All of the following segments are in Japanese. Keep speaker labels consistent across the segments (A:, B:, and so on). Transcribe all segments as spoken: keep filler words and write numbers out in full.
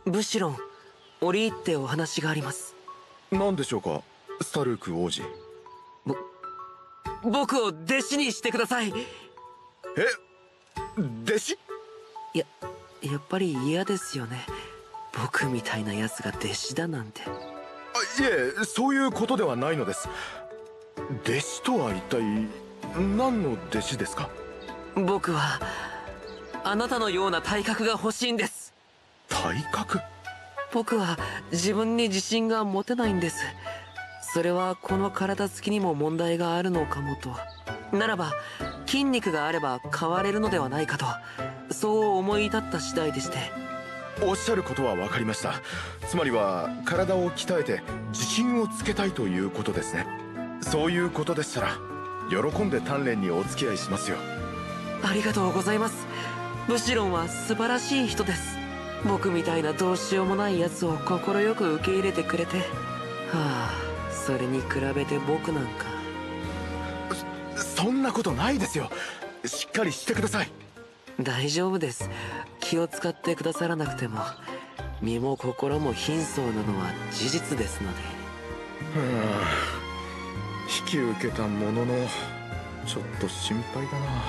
A: ブシロン、折り入ってお話があります。
B: 何でしょうか、スタルーク王子。
A: ぼ僕を弟子にしてください。
B: え、弟子？
A: いや、やっぱり嫌ですよね、僕みたいなやつが弟子だなんて。あ、
B: いえ、そういうことではないのです。弟子とは一体何の弟子ですか？
A: 僕はあなたのような体格が欲しいんです。
B: 体格？
A: 僕は自分に自信が持てないんです。それはこの体つきにも問題があるのかもと。ならば筋肉があれば変われるのではないかと、そう思い立った次第でして。
B: おっしゃることは分かりました。つまりは体を鍛えて自信をつけたいということですね。そういうことでしたら喜んで鍛錬にお付き合いしますよ。
A: ありがとうございます。ブシロンは素晴らしい人です。僕みたいなどうしようもないやつを快く受け入れてくれて。はあ、それに比べて僕なんか。
B: そ、そんなことないですよ。しっかりしてください。
A: 大丈夫です。気を使ってくださらなくても、身も心も貧相なのは事実ですので。
B: はあ、引き受けたもののちょっと心配だな。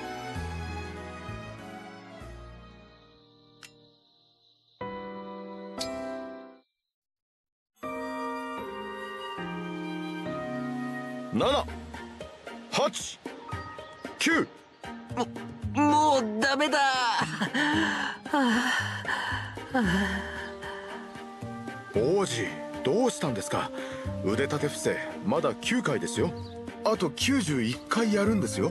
B: なな、はち、きゅ
A: う。も、もうダメだ。はあ、
B: 王子、どうしたんですか？腕立て伏せまだきゅうかいですよ。あときゅうじゅういっかいやるんですよ。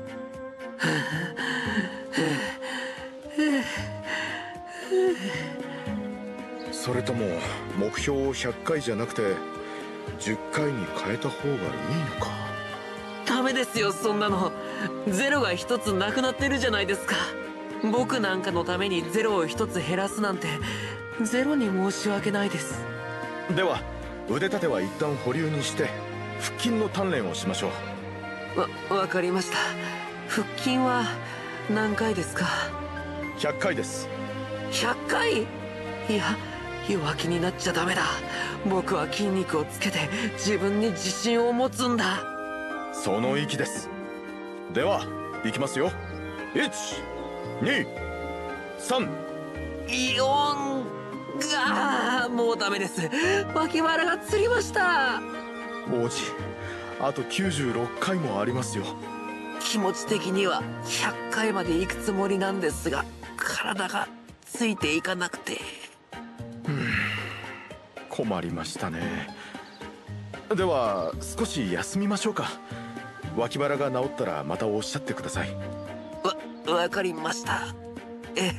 B: それとも目標をひゃっかいじゃなくてじゅっかいに変えた方がいいのか？
A: ダメですよ、そんなの。ゼロが一つなくなってるじゃないですか。僕なんかのためにゼロを一つ減らすなんて、ゼロに申し訳ないです。
B: では腕立ては一旦保留にして腹筋の鍛錬をしましょ
A: う。わ、わかりました。腹筋は何回ですか？
B: ひゃっかいです。
A: ひゃっかい？いや、弱気になっちゃダメだ。僕は筋肉をつけて自分に自信を持つんだ。
B: その意気です。では行きますよ。いち、に、さん、
A: よん。がもうダメです。脇腹がつりました。
B: 王子、あときゅうじゅうろっかいもありますよ。
A: 気持ち的にはひゃっかいまで行くつもりなんですが、体がついていかなくて。
B: うん、困りましたね。では少し休みましょうか。脇腹が治ったらまたおっしゃってください。
A: わ、わかりました。え、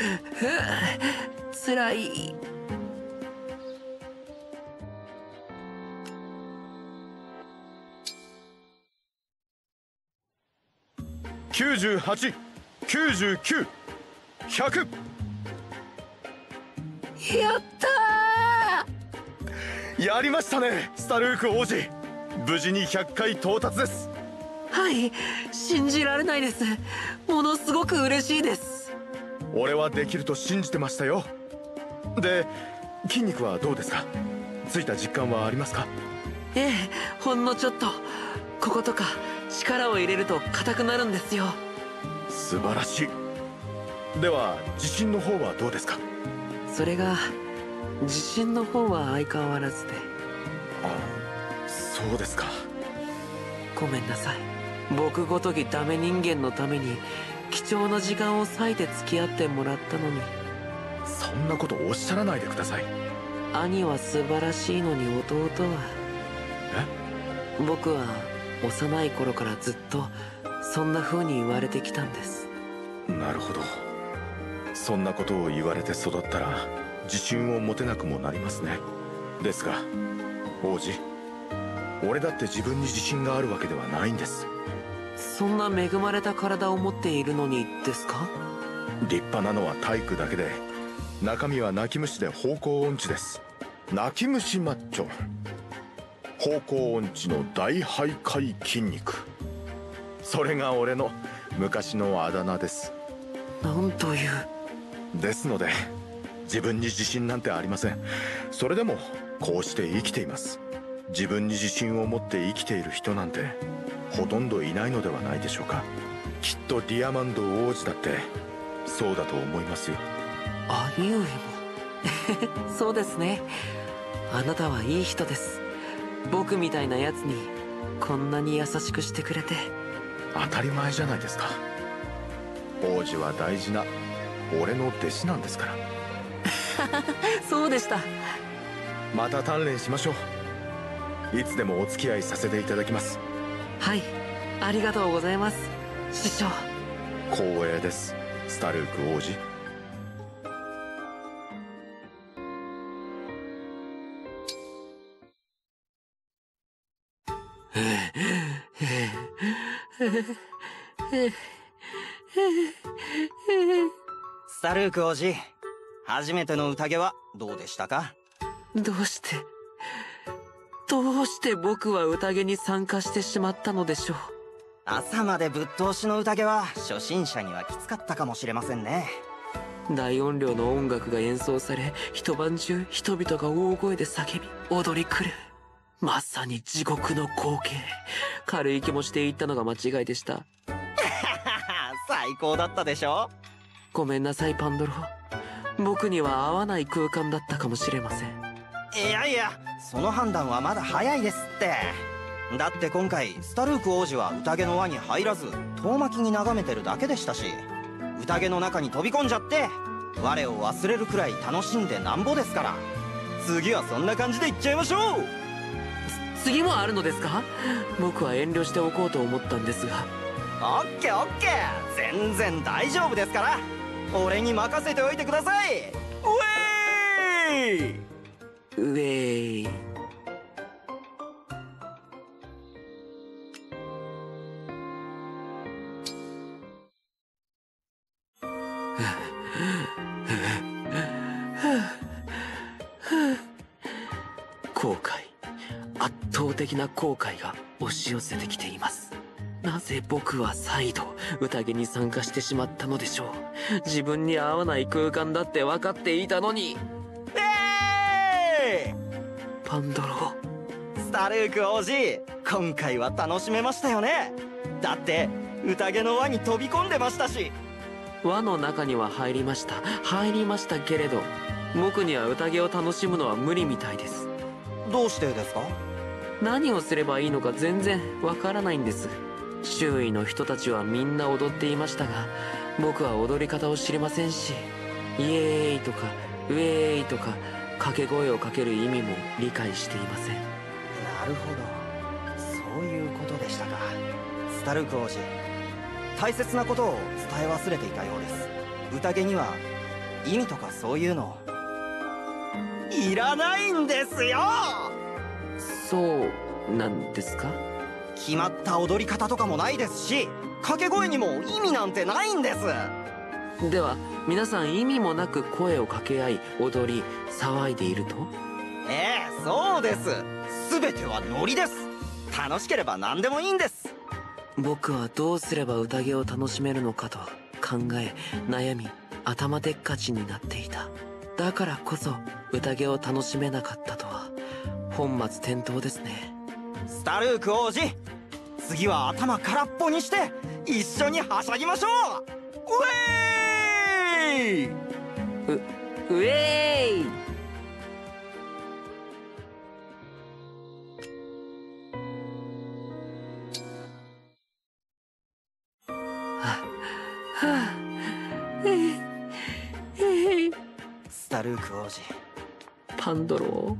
A: つらい。
B: きゅうじゅうはち、きゅうじゅうきゅう、ひゃく。
A: やった
B: ー！やりましたね、スタルーク王子。無事にひゃっかい到達です。
A: はい、信じられないです。ものすごく嬉しいです。
B: 俺はできると信じてましたよ。で、筋肉はどうですか？ついた実感はありますか？
A: ええ、ほんのちょっと。こことか力を入れると硬くなるんですよ。
B: 素晴らしい。では自信の方はどうですか？
A: それが、自信の方は相変わらずで。
B: あ、そうですか。
A: ごめんなさい。僕ごときダメ人間のために貴重な時間を割いて付き合ってもらったのに。
B: そんなことおっしゃらないでください。
A: 兄は素晴らしいのに弟は。
B: え？
A: 僕は幼い頃からずっとそんな風に言われてきたんです。
B: なるほど。そんなことを言われて育ったら自信を持てなくもなりますね。ですが王子、俺だって自分に自信があるわけではないんです。
A: そんな恵まれた体を持っているのにですか？
B: 立派なのは体育だけで、中身は泣き虫で方向音痴です。泣き虫マッチョ、方向音痴の大徘徊筋肉。それが俺の昔のあだ名です。
A: なんという。
B: ですので自分に自信なんてありません。それでもこうして生きています。自分に自信を持って生きている人なんてほとんどいないのではないでしょうか。きっとディアマンド王子だってそうだと思いますよ。
A: 兄上もそうですね。あなたはいい人です。僕みたいなやつにこんなに優しくしてくれて。
B: 当たり前じゃないですか。王子は大事な俺の弟子なんですから。
A: そうでした。
B: また鍛錬しましょう。いつでもお付き合いさせていただきます。
A: はい、ありがとうございます、師匠。
B: 光栄です、スタルーク王子。
C: スタルーク王子、初めての宴はどうでしたか？
A: どうしてどうして僕は宴に参加してしまったのでしょう。
C: 朝までぶっ通しの宴は初心者にはきつかったかもしれませんね。
A: 大音量の音楽が演奏され、一晩中人々が大声で叫び踊り狂う。まさに地獄の光景。軽い気もしていったのが間違いでした。
C: 最高だったでしょ。
A: ごめんなさいパンドロ。僕には合わない空間だったかもしれません。
C: いやいや、その判断はまだ早いですって。だって今回スタルーク王子は宴の輪に入らず遠巻きに眺めてるだけでしたし、宴の中に飛び込んじゃって我を忘れるくらい楽しんでなんぼですから、次はそんな感じでいっちゃいましょう。
A: 次もあるのですか？僕は遠慮しておこうと思ったんですが。
C: オッケーオッケー、全然大丈夫ですから、俺に任せておいてください。ウェーイ
A: ウェーイ。後悔、圧倒的な後悔が押し寄せてきています。なぜ僕は再度宴に参加してしまったのでしょう。自分に合わない空間だって分かっていたのに。
C: えーイ
A: パンドロ。
C: スタルーク王子、今回は楽しめましたよね。だって宴の輪に飛び込んでましたし。
A: 輪の中には入りました入りましたけれど、僕には宴を楽しむのは無理みたいです。
C: どうしてですか？
A: 何をすればいいのか全然わからないんです。周囲の人たちはみんな踊っていましたが、僕は踊り方を知りませんし、イエーイとかウェーイとか掛け声をかける意味も理解していません。
C: なるほど、そういうことでしたか。スタルーク王子、大切なことを伝え忘れていたようです。宴には意味とかそういうのいらないんですよ。
A: そうなんですか？
C: 決まった踊り方とかもないですし、掛け声にも意味なんてないんです。
A: では皆さん意味もなく声を掛け合い踊り騒いでいると？
C: ええ、そうです。全てはノリです。楽しければ何でもいいんです。
A: 僕はどうすれば宴を楽しめるのかと考え悩み頭でっかちになっていた。だからこそ宴を楽しめなかったとは本末転倒ですね。
C: スタルーク王子、次は頭空っぽにして一緒にはしゃぎましょう。ウェーイ！
A: う、ウェーイ！はあ、はあ、えー、えー、
C: スタルーク王子、
A: パンドロ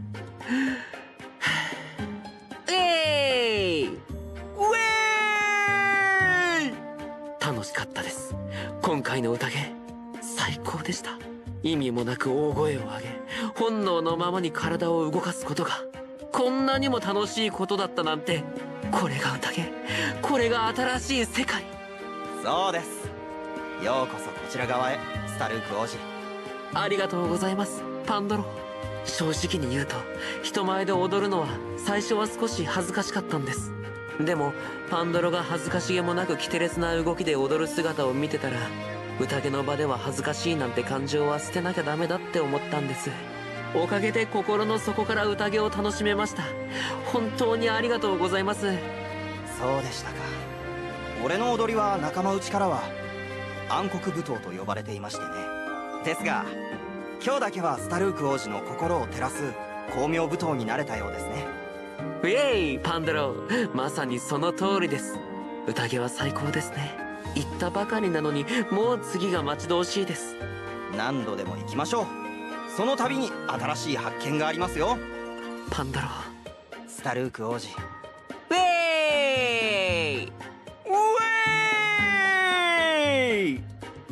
A: ー、えーい！
C: ウェーイ！
A: 楽しかったです。今回の宴最高でした。意味もなく大声を上げ本能のままに体を動かすことがこんなにも楽しいことだったなんて。これが宴、これが新しい世界。
C: そうです。ようこそこちら側へ、スタルーク王子。
A: ありがとうございますパンドロ。正直に言うと人前で踊るのは最初は少し恥ずかしかったんです。でもパンドロが恥ずかしげもなくキテレツな動きで踊る姿を見てたら宴の場では恥ずかしいなんて感情は捨てなきゃダメだって思ったんです。おかげで心の底から宴を楽しめました。本当にありがとうございます。
C: そうでしたか。俺の踊りは仲間内からは暗黒舞踏と呼ばれていましてね。ですが今日だけはスタルーク王子の心を照らす光明舞踏になれたようですね。
A: ウェイパンドロー、まさにその通りです。宴は最高ですね。言ったばかりなのにもう次が待ち遠しいです。
C: 何度でも行きましょう。その度に新しい発見がありますよ。
A: パンドロー、
C: スタルーク王子。
A: ウェイ
C: ウェイ。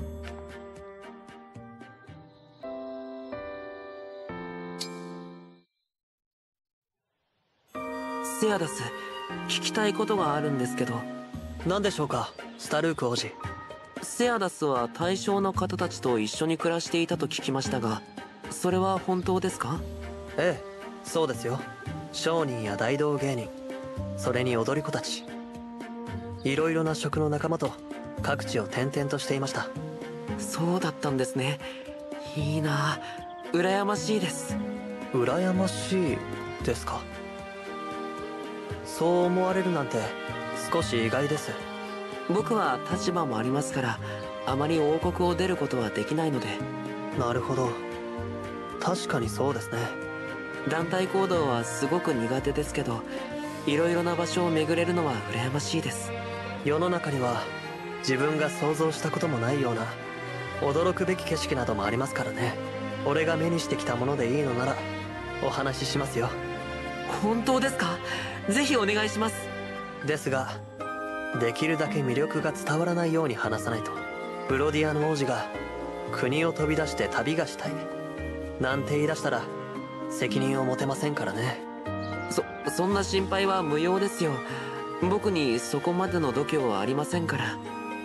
A: セアダス、聞きたいことがあるんですけど。
D: 何でしょうか、スタルーク王子。
A: セアダスは対象の方たちと一緒に暮らしていたと聞きましたが、それは本当ですか？
D: ええ、そうですよ。商人や大道芸人、それに踊り子たち、いろいろな職の仲間と各地を転々としていました。
A: そうだったんですね。いいな、羨ましいです。
D: 羨ましいですか？そう思われるなんて少し意外です。
A: 僕は立場もありますから、あまり王国を出ることはできないので。
D: なるほど、確かにそうですね。
A: 団体行動はすごく苦手ですけど、いろいろな場所を巡れるのは羨ましいです。
D: 世の中には自分が想像したこともないような驚くべき景色などもありますからね。俺が目にしてきたものでいいのならお話ししますよ。
A: 本当ですか？ぜひお願いします。
D: ですができるだけ魅力が伝わらないように話さないと。ブロディアの王子が国を飛び出して旅がしたいなんて言い出したら責任を持てませんからね。
A: そそんな心配は無用ですよ。僕にそこまでの度胸はありませんから。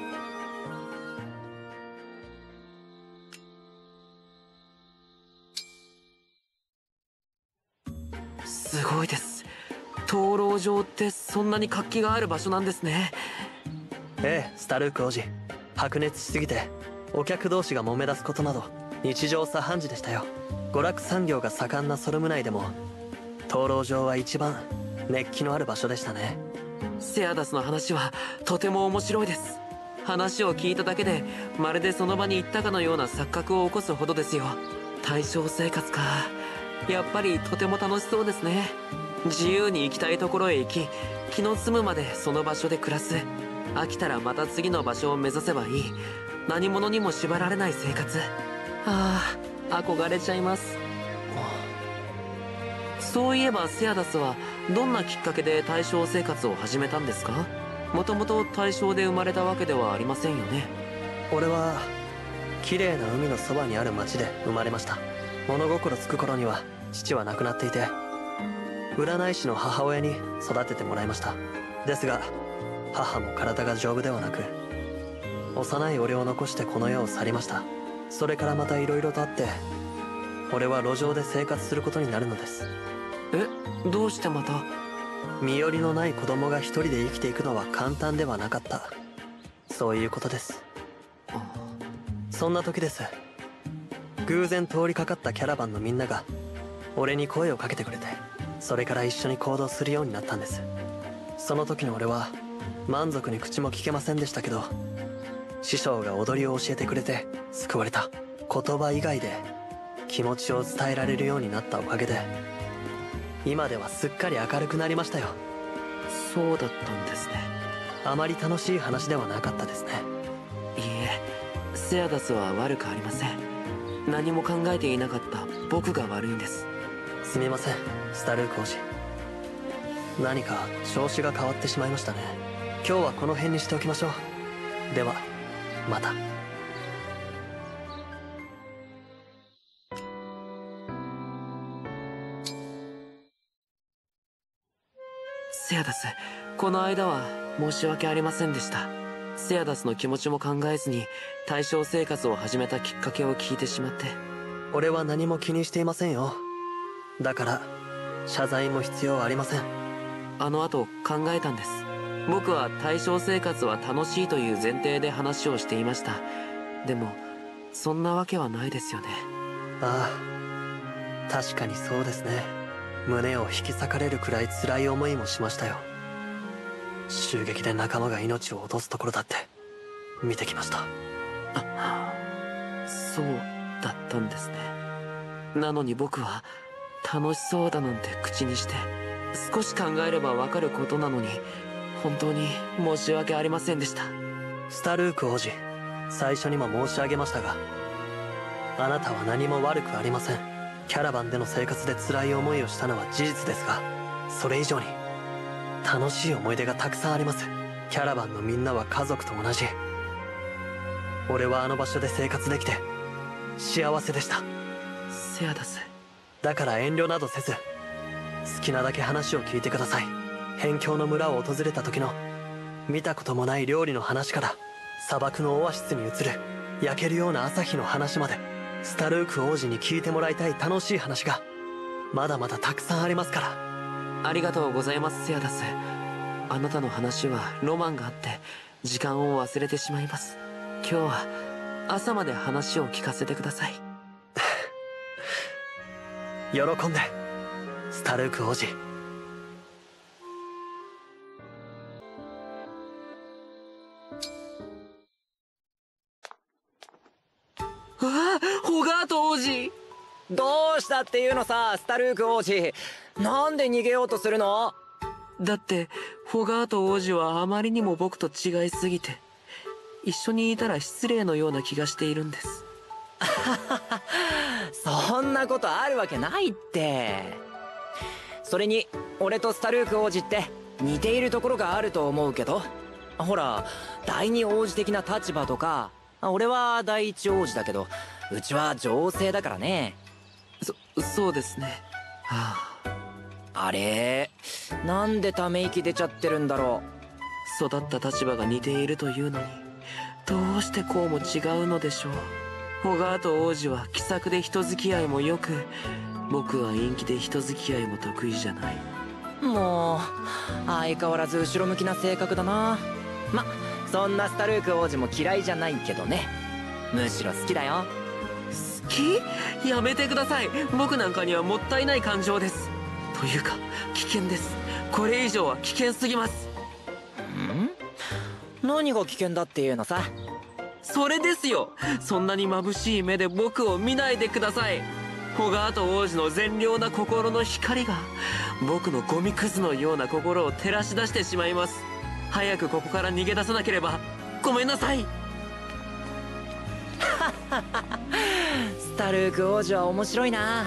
A: すごいです。灯籠場ってそんなに活気がある場所なんですね。
D: ええ、スタルーク王子、白熱しすぎてお客同士が揉め出すことなど日常茶飯事でしたよ。娯楽産業が盛んなソルム内でも灯籠場は一番熱気のある場所でしたね。
A: セアダスの話はとても面白いです。話を聞いただけでまるでその場に行ったかのような錯覚を起こすほどですよ。対象生活か、やっぱりとても楽しそうですね。自由に行きたいところへ行き、気の済むまでその場所で暮らす。飽きたらまた次の場所を目指せばいい。何者にも縛られない生活。ああ、憧れちゃいます。そういえばセアダスはどんなきっかけで対象生活を始めたんですか？もともと対象で生まれたわけではありませんよね。
D: 俺は綺麗な海のそばにある町で生まれました。物心つく頃には父は亡くなっていて、占い師の母親に育ててもらいました。ですが母も体が丈夫ではなく、幼い俺を残してこの世を去りました。それからまた色々とあって俺は路上で生活することになるのです。
A: え、どうしてまた？
D: 身寄りのない子供が一人で生きていくのは簡単ではなかった、そういうことです。そんな時です。偶然通りかかったキャラバンのみんなが俺に声をかけてくれて、それから一緒に行動するようになったんです。その時の俺は満足に口も聞けませんでしたけど、師匠が踊りを教えてくれて救われた。言葉以外で気持ちを伝えられるようになったおかげで今ではすっかり明るくなりましたよ。
A: そうだったんですね。
D: あまり楽しい話ではなかったですね。
A: いいえ、セアダスは悪くありません。何も考えていなかった僕が悪いんです。
D: すみません、スタルーク王子。何か調子が変わってしまいましたね。今日はこの辺にしておきましょう。ではまた。
A: セアダス、この間は申し訳ありませんでした。セアダスの気持ちも考えずに対象生活を始めたきっかけを聞いてしまって。
D: 俺は何も気にしていませんよ。だから謝罪も必要ありません。
A: あの後考えたんです。僕は対象生活は楽しいという前提で話をしていました。 でもそんなわけはないですよね。
D: ああ、確かにそうですね。胸を引き裂かれるくらい辛い思いもしましたよ。襲撃で仲間が命を落とすところだって見てきました。
A: あ、そうだったんですね。なのに僕は楽しそうだなんて口にして、少し考えればわかることなのに本当に申し訳ありませんでした。
D: スタルーク王子、最初にも申し上げましたが、あなたは何も悪くありません。キャラバンでの生活で辛い思いをしたのは事実ですが、それ以上に楽しい思い出がたくさんあります。キャラバンのみんなは家族と同じ。俺はあの場所で生活できて幸せでした。
A: セアダス。
D: だから遠慮などせず好きなだけ話を聞いてください。辺境の村を訪れた時の見たこともない料理の話から、砂漠のオアシスに映る焼けるような朝日の話まで、スタルーク王子に聞いてもらいたい楽しい話がまだまだたくさんありますから。
A: ありがとうございます、セアダス。あなたの話はロマンがあって時間を忘れてしまいます。今日は朝まで話を聞かせてください。
D: 喜んで、スタルーク王子。
A: わあ、ホガート王子。
E: どうしたっていうのさ、スタルーク王子。なんで逃げようとするの？
A: だってホガート王子はあまりにも僕と違いすぎて、一緒にいたら失礼のような気がしているんです。
E: そんなことあるわけないって。それに俺とスタルーク王子って似ているところがあると思うけど、ほら第二王子的な立場とか、俺は第一王子だけどうちは女性だからね。
A: そそうですね。は
E: あ、あれなんでため息出ちゃってるんだろ
A: う。育った立場が似ているというのにどうしてこうも違うのでしょう。ホガート王子は気さくで人付き合いもよく、僕は陰気で人付き合いも得意じゃない。
E: もう相変わらず後ろ向きな性格だな。ま、そんなスタルーク王子も嫌いじゃないけどね。むしろ好きだよ。
A: 好き？やめてください。僕なんかにはもったいない感情です。というか危険です。これ以上は危険すぎます。
E: ん？何が危険だっていうのさ。
A: それですよ。そんなに眩しい目で僕を見ないでください。ホガート王子の善良な心の光が僕のゴミくずのような心を照らし出してしまいます。早くここから逃げ出さなければ。ごめんなさい。
E: スタルーク王子は面白いな。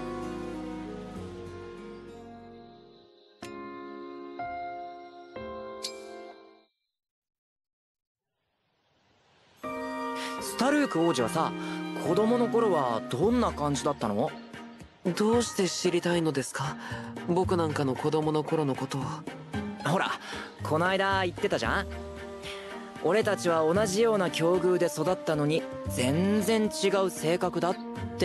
E: スタルーク王子はさ、子供の頃はどんな感じだったの？
A: どうして知りたいのですか？僕なんかの子供の頃のことを。
E: ほらこの間言ってたじゃん。俺たちは同じような境遇で育ったのに全然違う性格だって。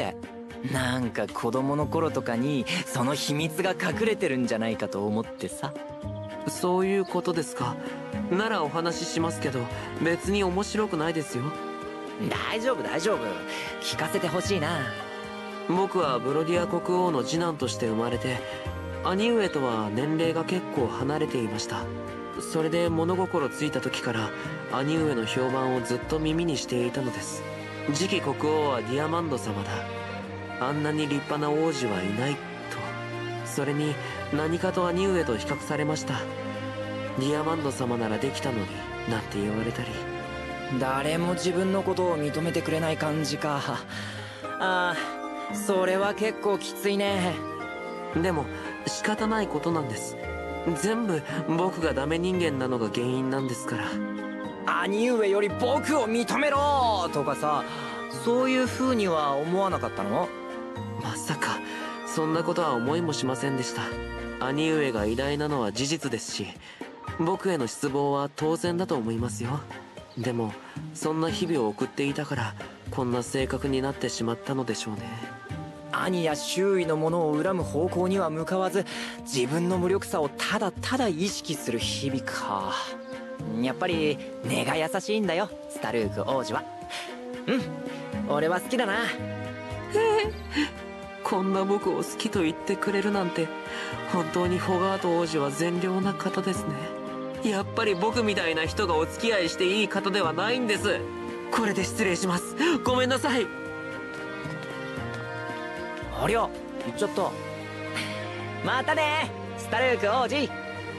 E: なんか子供の頃とかにその秘密が隠れてるんじゃないかと思ってさ。
A: そういうことですか。ならお話ししますけど別に面白くないですよ。
E: 大丈夫大丈夫、聞かせてほしいな。
A: 僕はブロディア国王の次男として生まれて、兄上とは年齢が結構離れていました。それで物心ついた時から兄上の評判をずっと耳にしていたのです。次期国王はディアマンド様だ。あんなに立派な王子はいないと。それに何かと兄上と比較されました。ディアマンド様ならできたのになんて言われたり。
E: 誰も自分のことを認めてくれない感じか。ああ、それは結構きついね。
A: でも仕方ないことなんです。全部僕がダメ人間なのが原因なんですから。
E: 兄上より僕を認めろとかさ、そういう風には思わなかったの？
A: まさかそんなことは思いもしませんでした。兄上が偉大なのは事実ですし、僕への失望は当然だと思いますよ。でもそんな日々を送っていたからこんな性格になってしまったのでしょうね。
E: 兄や周囲のものを恨む方向には向かわず、自分の無力さをただただ意識する日々か。やっぱり根が優しいんだよ、スタルーク王子は。 うん俺は好きだな。
A: こんな僕を好きと言ってくれるなんて、本当にフォガート王子は善良な方ですね。やっぱり僕みたいな人がお付き合いしていい方ではないんです。これで失礼します。ごめんなさい。
E: ありゃ行っちゃった。またねスタルーク王子。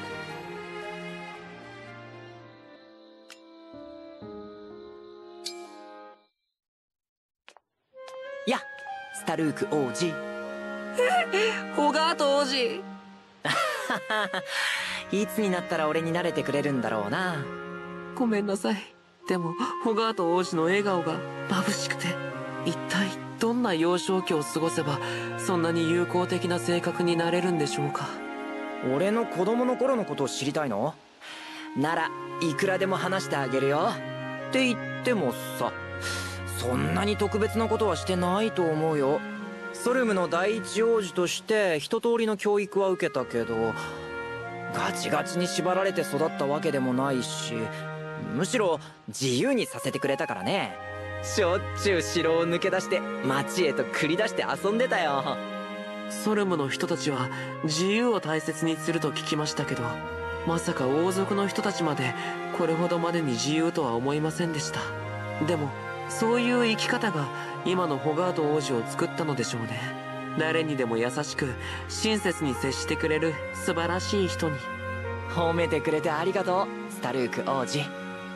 E: やスタルーク王子。
A: フォガート王子。
E: いつになったら俺に慣れてくれるんだろうな。
A: ごめんなさい。でもフォガート王子の笑顔が眩しくて、一体どんな幼少期を過ごせばそんなに友好的な性格になれるんでしょうか。
E: 俺の子供の頃のことを知りたいのならいくらでも話してあげるよ。って言ってもさ、そんなに特別なことはしてないと思うよ。ソルムの第一王子として一通りの教育は受けたけど、ガチガチに縛られて育ったわけでもないし、むしろ自由にさせてくれたからね。しょっちゅう城を抜け出して町へと繰り出して遊んでたよ。
A: ソルムの人たちは自由を大切にすると聞きましたけど、まさか王族の人たちまでこれほどまでに自由とは思いませんでした。でもそういう生き方が今のフォガート王子を作ったのでしょうね。誰にでも優しく親切に接してくれる素晴らしい人に。
E: 褒めてくれてありがとうスタルーク王子。
A: よ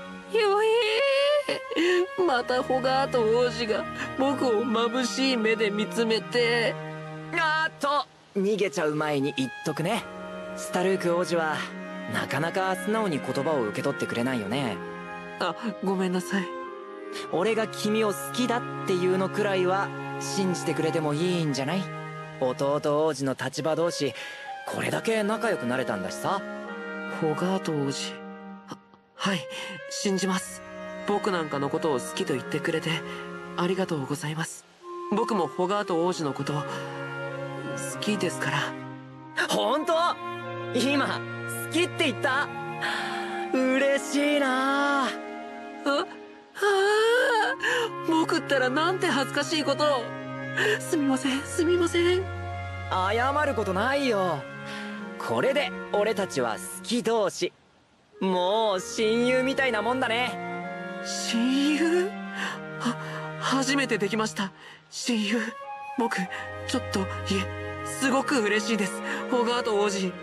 A: えー、またフォガート王子が僕を眩しい目で見つめて。
E: あーっと逃げちゃう前に言っとくね。スタルーク王子はなかなか素直に言葉を受け取ってくれないよね。
A: あ、ごめんなさい。
E: 俺が君を好きだっていうのくらいは信じてくれてもいいんじゃない？弟王子の立場同士これだけ仲良くなれたんだしさ。
A: フォガート王子。は、はい、信じます。僕なんかのことを好きと言ってくれてありがとうございます。僕もフォガート王子のこと好きですから。
E: 本当？今好きって言った？嬉しいな。
A: あ、ああ、僕ったらなんて恥ずかしいことを。すみません、すみません。
E: 謝ることないよ。これで俺たちは好き同士、もう親友みたいなもんだね。
A: 親友？は、初めてできました。親友。僕、ちょっと、いえ、すごく嬉しいです、フォガート王子。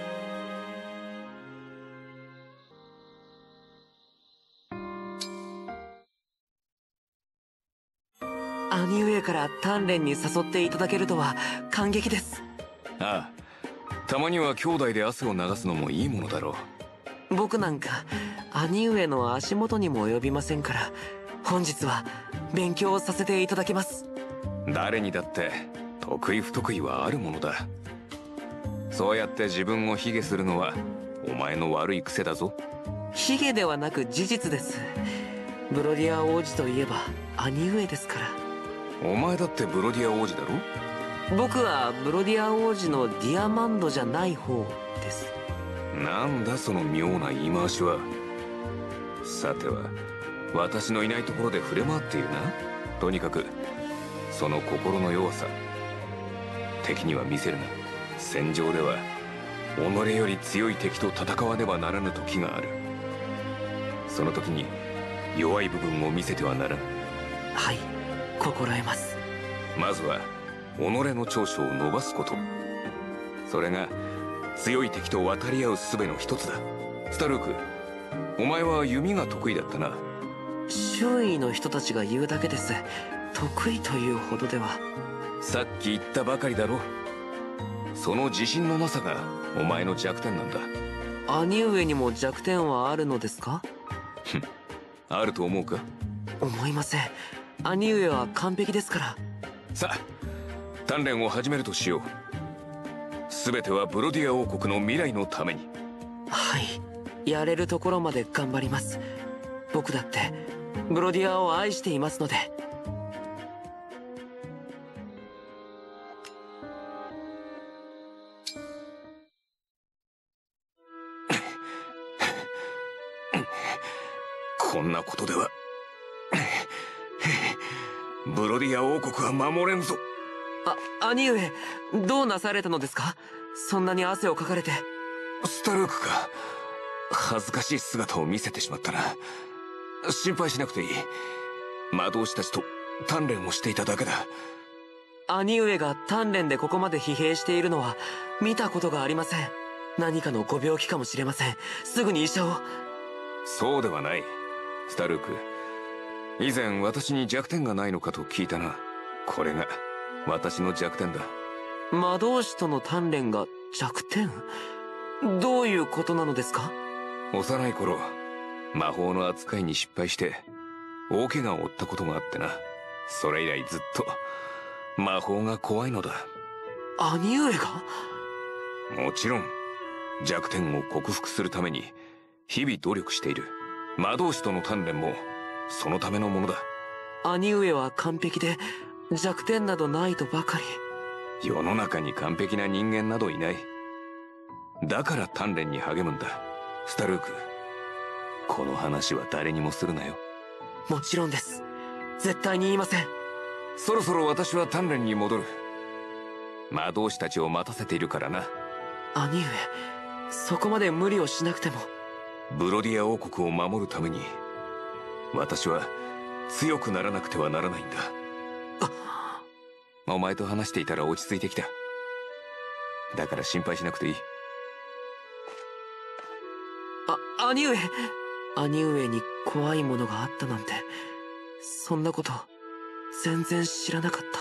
A: 兄上から鍛錬に誘っていただけるとは感激です。
F: ああ、たまには兄弟で汗を流すのもいいものだろ
A: う。僕なんか兄上の足元にも及びませんから、本日は勉強させていただきます。
F: 誰にだって得意不得意はあるものだ。そうやって自分を卑下するのはお前の悪い癖だぞ。
A: 卑下ではなく事実です。ブロディア王子といえば兄上ですから。
F: お前だってブロディア王子だろ。
A: 僕はブロディア王子のディアマンドじゃない方です。
F: なんだその妙な言い回しは。さては私のいないところで触れ回っているな。とにかくその心の弱さ敵には見せるな。戦場では己より強い敵と戦わねばならぬ時がある。その時に弱い部分を見せてはならぬ。
A: はい、心得ます。
F: まずは己の長所を伸ばすこと、それが強い敵と渡り合う術の一つだ。スタルーク、お前は弓が得意だったな。
A: 周囲の人たちが言うだけです。得意というほどでは。
F: さっき言ったばかりだろ。その自信のなさがお前の弱点なんだ。
A: 兄上にも弱点はあるのですか？
F: ふん、あると思うか？
A: 思いません。兄上は完璧ですから。
F: さあ鍛錬を始めるとしよう。全てはブロディア王国の未来のために。
A: はい、やれるところまで頑張ります。僕だってブロディアを愛していますので。
F: こんなことではブロディア王国は守れんぞ。
A: あ、兄上、どうなされたのですか？そんなに汗をかかれて。
F: スタルークか。恥ずかしい姿を見せてしまったな。心配しなくていい。魔導士たちと鍛錬をしていただけだ。
A: 兄上が鍛錬でここまで疲弊しているのは見たことがありません。何かのご病気かもしれません。すぐに医者を。
F: そうではない。スタルーク、以前私に弱点がないのかと聞いたな。これが私の弱点だ。
A: 魔導士との鍛錬が弱点？どういうことなのですか？
F: 幼い頃魔法の扱いに失敗して大怪我を負ったことがあってな。それ以来ずっと魔法が怖いのだ。
A: 兄上が？
F: もちろん弱点を克服するために日々努力している。魔導士との鍛錬もそのためのものだ。
A: 兄上は完璧で弱点などないとばかり。
F: 世の中に完璧な人間などいない。だから鍛錬に励むんだ。スタルーク、この話は誰にもするなよ。
A: もちろんです。絶対に言いません。
F: そろそろ私は鍛錬に戻る。魔導士たちを待たせているからな。
A: 兄上、そこまで無理をしなくても。
F: ブロディア王国を守るために私は強くならなくてはならないんだ。お前と話していたら落ち着いてきた。だから心配しなくていい。
A: あ、兄上。兄上に怖いものがあったなんて、そんなこと全然知らなかった。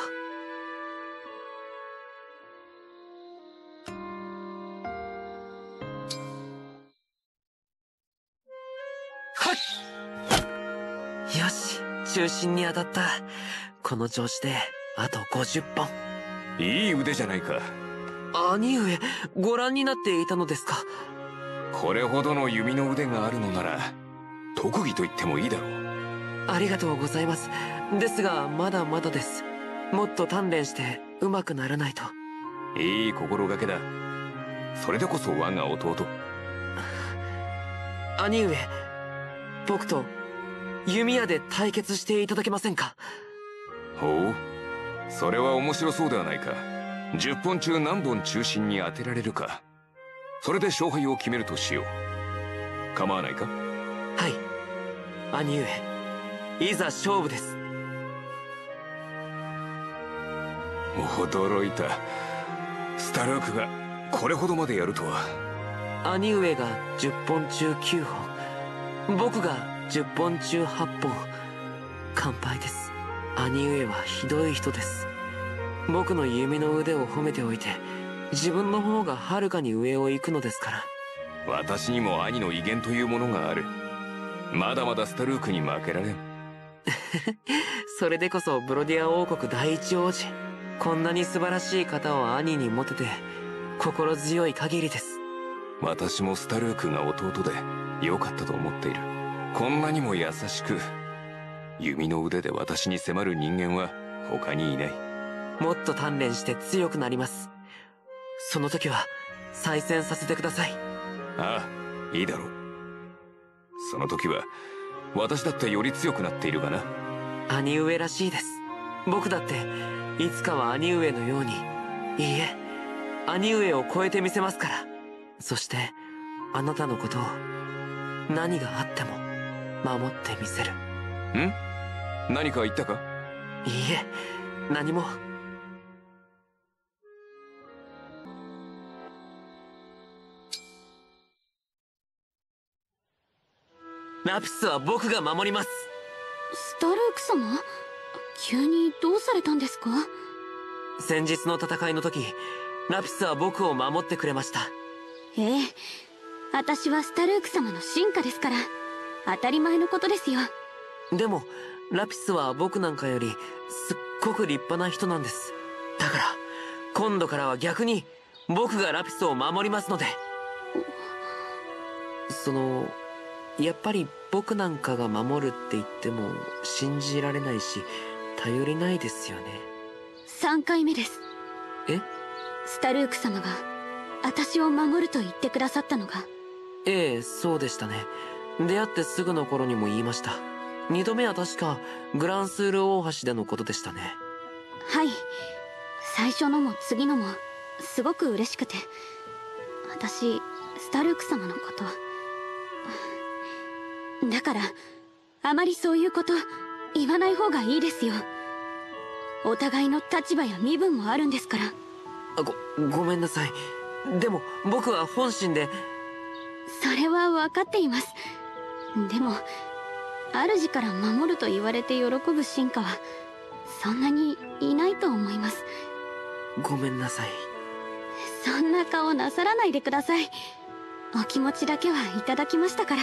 A: よし、中心に当たった。この調子であとごじゅっぽん。
F: いい腕じゃないか。
A: 兄上、ご覧になっていたのですか？
F: これほどの弓の腕があるのなら特技と言ってもいいだろう。
A: ありがとうございます。ですがまだまだです。もっと鍛錬して上手くならないと。
F: いい心がけだ。それでこそ我が弟。
A: 兄上、僕と弓矢で対決していただけませんか？
F: ほう、それは面白そうではないか。じゅっぽん中何本中心に当てられるか、それで勝敗を決めるとしよう。構わないか？
A: はい、兄上、いざ勝負です。
F: 驚いた。スタルークがこれほどまでやるとは。
A: 兄上がじゅっぽん中きゅうほん、僕がじゅっぽん中はっぽん。乾杯です。兄上はひどい人です。僕の弓の腕を褒めておいて、自分の方がはるかに上を行くのですから。
F: 私にも兄の威厳というものがある。まだまだスタルークに負けられん。
A: それでこそブロディア王国第一王子。こんなに素晴らしい方を兄に持てて心強い限りです。
F: 私もスタルークが弟で良かったと思っている。こんなにも優しく弓の腕で私に迫る人間は他にいない。
A: もっと鍛錬して強くなります。その時は再戦させてください。
F: ああ、いいだろう。その時は私だってより強くなっているがな。
A: 兄上らしいです。僕だっていつかは兄上のように、いいえ、兄上を超えてみせますから。そしてあなたのことを何があっても守ってみせる。
F: ん？何か言ったか？
A: いいえ、何も。ラピスは僕が守ります。
G: スタルーク様、急にどうされたんですか？
A: 先日の戦いの時、ラピスは僕を守ってくれました。
G: ええ、私はスタルーク様の臣下ですから当たり前のことですよ。
A: でもラピスは僕なんかよりすっごく立派な人なんです。だから今度からは逆に僕がラピスを守りますので。そのやっぱり僕なんかが守るって言っても信じられないし頼りないですよね。
G: さんかいめです。
A: え？
G: スタルーク様が私を守ると言ってくださったのが。
A: ええ、そうでしたね。出会ってすぐの頃にも言いました。 二度目は確かグランスール大橋でのことでしたね。
G: はい、最初のも次のもすごく嬉しくて、私スタルーク様のことだから、あまりそういうこと言わない方がいいですよ。お互いの立場や身分もあるんですから。
A: ごごめんなさい。でも僕は本心で。
G: それは分かっています。でも主から守ると言われて喜ぶ進化はそんなにいないと思います。
A: ごめんなさい。
G: そんな顔なさらないでください。お気持ちだけはいただきましたから。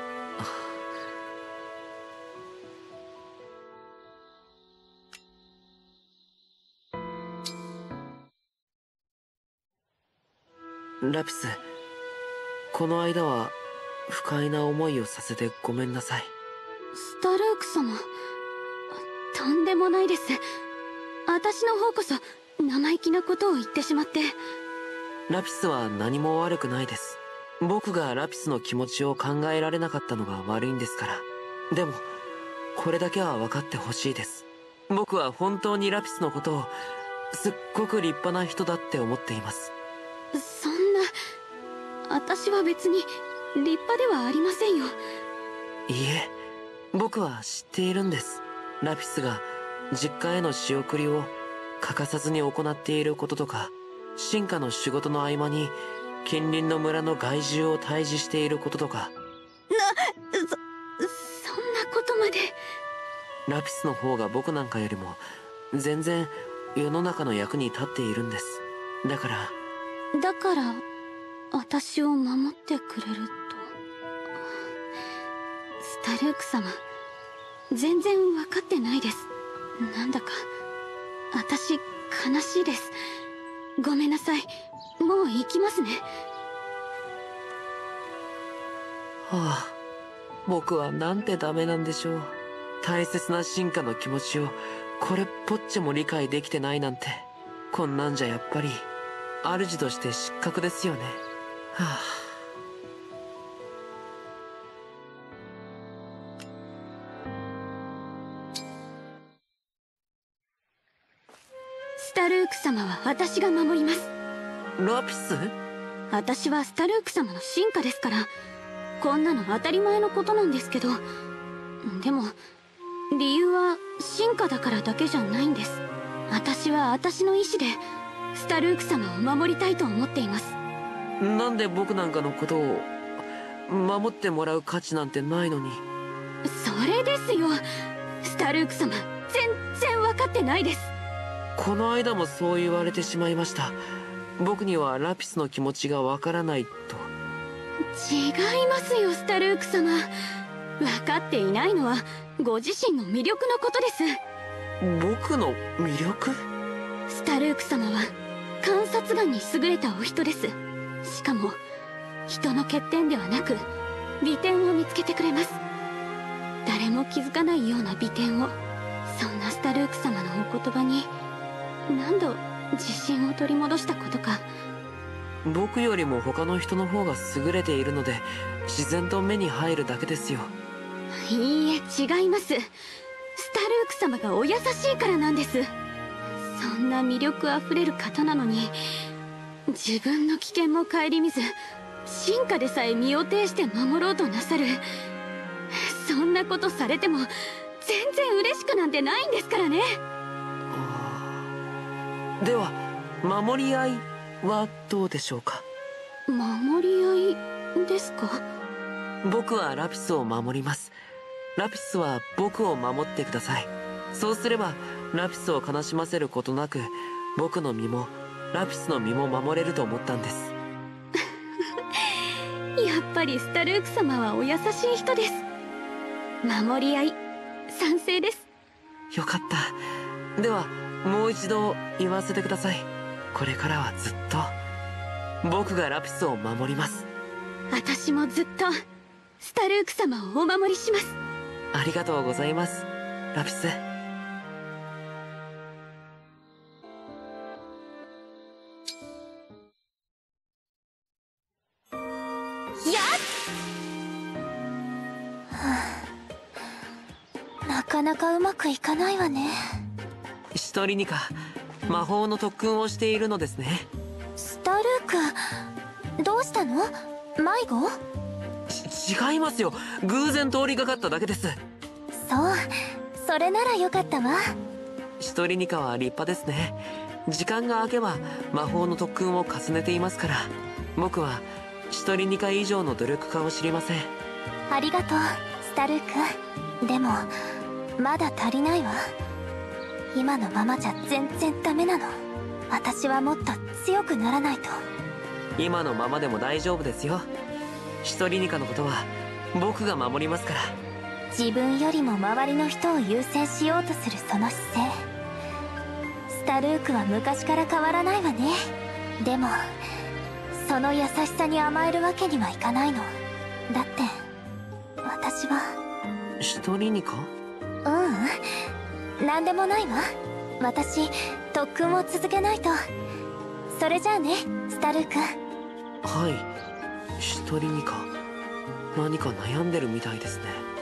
A: ラピス、この間は不快な思いをさせてごめんなさい。
G: スタルーク様、とんでもないです。私の方こそ生意気なことを言ってしまって。
A: ラピスは何も悪くないです。僕がラピスの気持ちを考えられなかったのが悪いんですから。でもこれだけは分かってほしいです。僕は本当にラピスのことをすっごく立派な人だって思っています。
G: そんな、私は別に立派ではありませんよ。
A: いいえ、僕は知っているんです。ラピスが実家への仕送りを欠かさずに行っていることとか、進化の仕事の合間に近隣の村の害獣を退治していることとか。
G: な、そ、そんなことまで。
A: ラピスの方が僕なんかよりも全然世の中の役に立っているんです。だから
G: だから私を守ってくれると。スタルーク様、全然分かってないです。なんだか私悲しいです。ごめんなさい。もう行きますね。
A: はあ、僕はなんてダメなんでしょう。大切な進化の気持ちをこれっぽっちも理解できてないなんて。こんなんじゃやっぱり主として失格ですよね。はあ。
G: スタルーク様は私が守ります。
A: ラピス？
G: 私はスタルーク様の進化ですから、こんなの当たり前のことなんですけど、でも理由は進化だからだけじゃないんです。私は私の意志でスタルーク様を守りたいと思っています。
A: なんで僕なんかのことを守ってもらう価値なんてないのに。
G: それですよ。スタルーク様、全然分かってないです。
A: この間もそう言われてしまいました。僕にはラピスの気持ちがわからないと。
G: 違いますよ、スタルーク様。分かっていないのはご自身の魅力のことです。
A: 僕の魅力？
G: スタルーク様は観察眼に優れたお人です。しかも人の欠点ではなく美点を見つけてくれます。誰も気づかないような美点を。そんなスタルーク様のお言葉に何度自信を取り戻したことか。
A: 僕よりも他の人の方が優れているので自然と目に入るだけですよ。
G: いいえ、違います。スタルーク様がお優しいからなんです。そんな魅力あふれる方なのに、自分の危険も顧みず進化でさえ身を挺して守ろうとなさる。そんなことされても全然嬉しくなんてないんですからね。
A: では守り合いはどうでしょうか。
G: 守り合いですか？
A: 僕はラピスを守ります。ラピスは僕を守ってください。そうすればラピスを悲しませることなく僕の身もラピスの身も守れると思ったんです。
G: やっぱりスタルーク様はお優しい人です。守り合い賛成です。
A: よかった。ではもう一度言わせてください。これからはずっと僕がラピスを守ります。
G: 私もずっとスタルーク様をお守りします。
A: ありがとうございます、ラピス。
H: なかうまくいかないわね。
A: シトリニカ、魔法の特訓をしているのですね。
H: スタルーク、どうしたの？迷子？
A: 違いますよ。偶然通りがかっただけです。
H: そう、それならよかったわ。
A: シトリニカは立派ですね。時間が空けば魔法の特訓を重ねていますから。僕はシトリニカ以上の努力家を知りません。
H: ありがとう、スタルーク。でもまだ足りないわ。今のままじゃ全然ダメなの。私はもっと強くならないと。
A: 今のままでも大丈夫ですよ。シトリニカのことは僕が守りますから。
H: 自分よりも周りの人を優先しようとするその姿勢、スタルークは昔から変わらないわね。でもその優しさに甘えるわけにはいかないの。だって私は。
A: シトリニカ？
H: ううん何でもないわ。私特訓を続けないと。それじゃあね、スタルーク。
A: はい、シトリニカ、何か悩んでるみたいですね。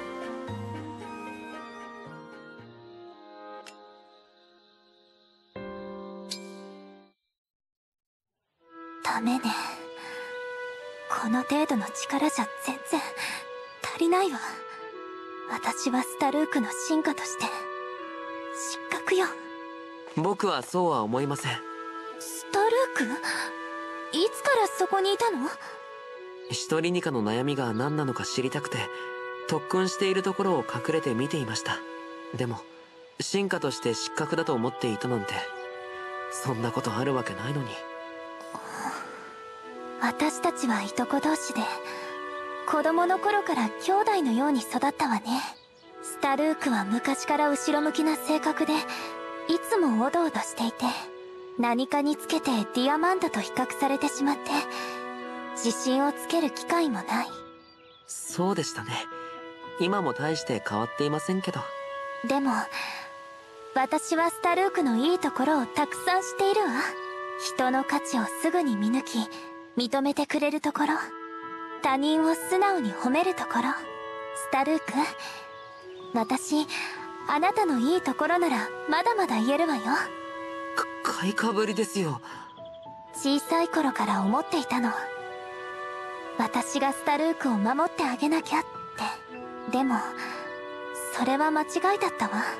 H: ダメね。この程度の力じゃ全然足りないわ。私はスタルークの進化として失格よ。
A: 僕はそうは思いません。
H: スタルーク？いつからそこにいたの？
A: シトリニカの悩みが何なのか知りたくて特訓しているところを隠れて見ていました。でも進化として失格だと思っていたなんて、そんなことあるわけないのに。
H: 私たちはいとこ同士で子供の頃から兄弟のように育ったわね。スタルークは昔から後ろ向きな性格でいつもおどおどしていて、何かにつけてディアマンドと比較されてしまって自信をつける機会もない。
A: そうでしたね。今も大して変わっていませんけど。
H: でも私はスタルークのいいところをたくさん知っているわ。人の価値をすぐに見抜き認めてくれるところ、他人を素直に褒めるところ。スタルーク、私あなたのいいところならまだまだ言えるわよ。
A: か買いかぶりですよ。
H: 小さい頃から思っていたの。私がスタルークを守ってあげなきゃって。でもそれは間違いだったわ。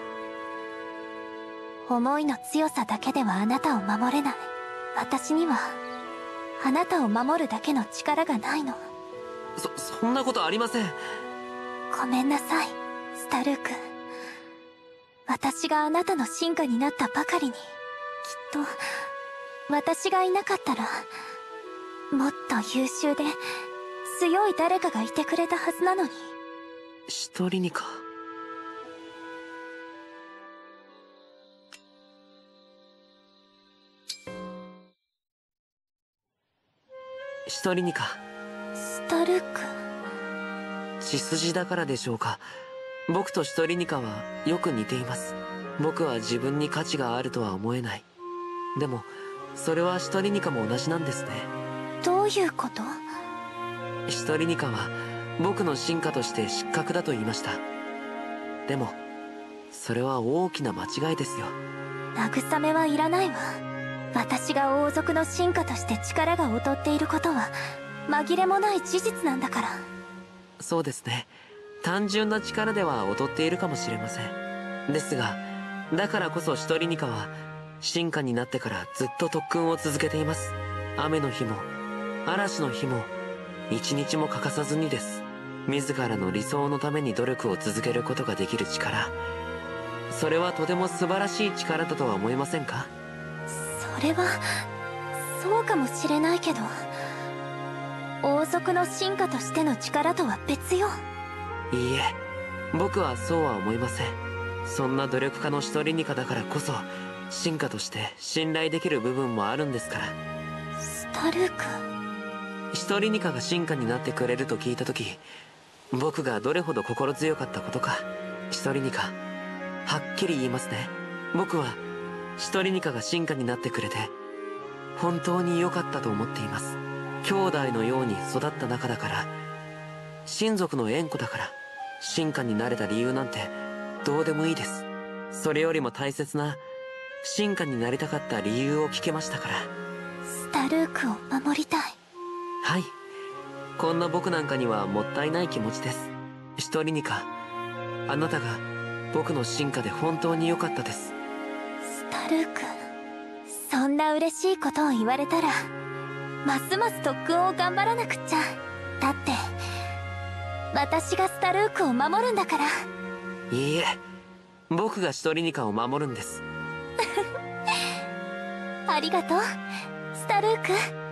H: 思いの強さだけではあなたを守れない。私にはあなたを守るだけの力がないの。
A: そ、そんなことありません。
H: ごめんなさい、スタルーク。私があなたの進化になったばかりに、きっと私がいなかったらもっと優秀で強い誰かがいてくれたはずなのに。
A: シトリニカ。シトリニカ。
H: スタルーク。
A: 血筋だからでしょうか。僕とシトリニカはよく似ています。僕は自分に価値があるとは思えない。でもそれはシトリニカも同じなんですね。
H: どういうこと？
A: シトリニカは僕の進化として失格だと言いました。でもそれは大きな間違いですよ。
H: 慰めはいらないわ。私が王族の進化として力が劣っていることは紛れもない事実なんだから。
A: そうですね。単純な力では劣っているかもしれません。ですがだからこそシトリニカは進化になってからずっと特訓を続けています。雨の日も嵐の日も一日も欠かさずにです。自らの理想のために努力を続けることができる力、それはとても素晴らしい力だとは思いませんか？
H: それはそうかもしれないけど、王族の進化としての力とは別よ。
A: いいえ、僕はそうは思いません。そんな努力家のシトリニカだからこそ進化として信頼できる部分もあるんですから。
H: スタルーク。
A: シトリニカが進化になってくれると聞いた時、僕がどれほど心強かったことか。シトリニカ、はっきり言いますね。僕はシトリニカが進化になってくれて本当に良かったと思っています。兄弟のように育った仲だから、親族の縁故だから進化になれた理由なんてどうでもいいです。それよりも大切な進化になりたかった理由を聞けましたから。
H: スタルークを守りたい。
A: はい、こんな僕なんかにはもったいない気持ちです。シトリニカ、あなたが僕の進化で本当に良かったです。
H: スタルーク、そんな嬉しいことを言われたらますます特訓を頑張らなくっちゃ。だって私がスタルークを守るんだから。
A: いいえ、僕がシトリニカを守るんです。
H: ありがとうスタルーク。